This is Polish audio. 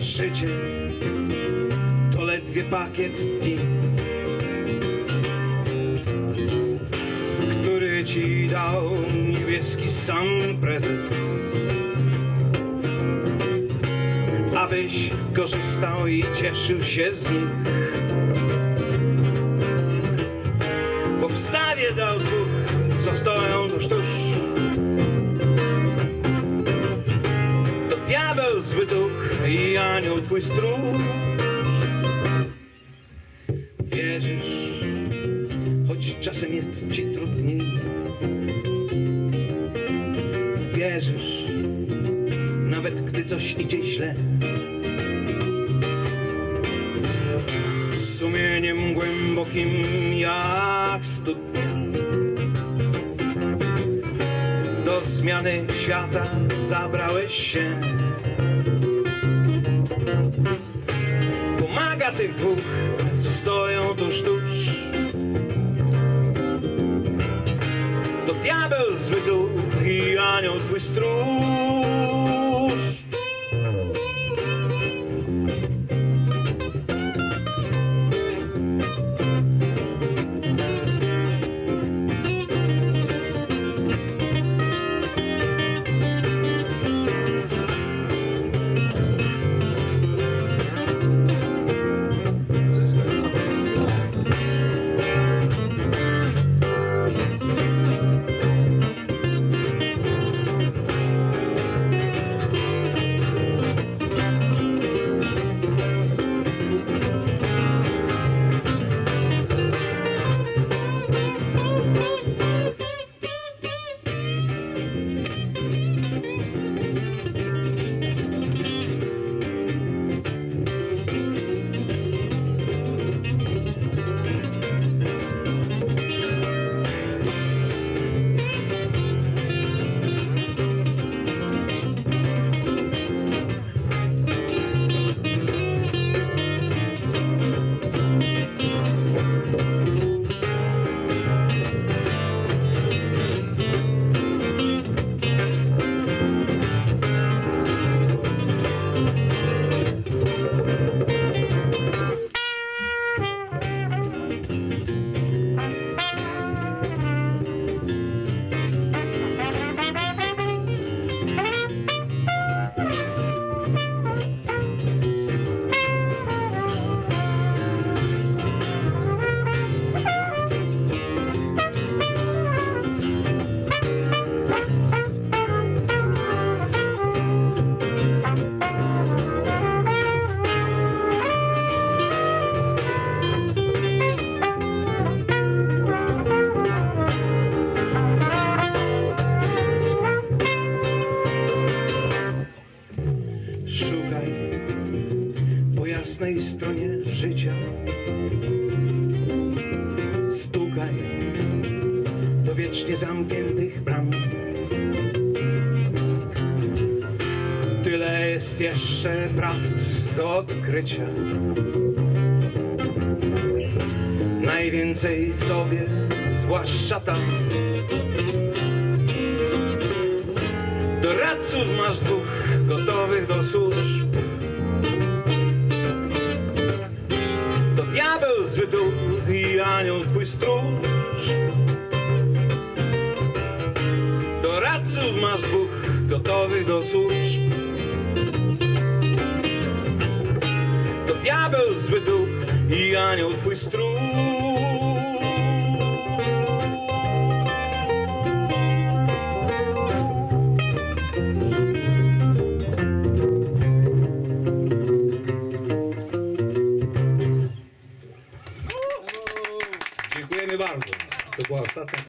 Życie to ledwie pakiet dni, który ci dał niebieski sam prezes, abyś korzystał i cieszył się z nich. W obstawie dał dwóch, co stoją tuż tuż. To diabeł zły duch i anioł twój stróż. Wierzysz, choć czasem jest ci trudniej. Wierzysz, nawet gdy coś idzie źle. Z sumieniem głębokim jak studnia do zmiany świata zabrałeś się. Pomaga tych dwóch, co stoją tuż tuż. To diabeł zły duch i anioł twój stróż. Szukaj po jasnej stronie życia, stukaj do wiecznie zamkniętych bram. Tyle jest jeszcze prawd do odkrycia, najwięcej w sobie, zwłaszcza tam. Doradców masz dwóch, gotowych do służb. To diabeł zły duch i anioł twój stróż. Doradców masz dwóch, gotowych do służb. To diabeł zły duch i anioł twój stróż. Dziękujemy bardzo. To była ostatnia.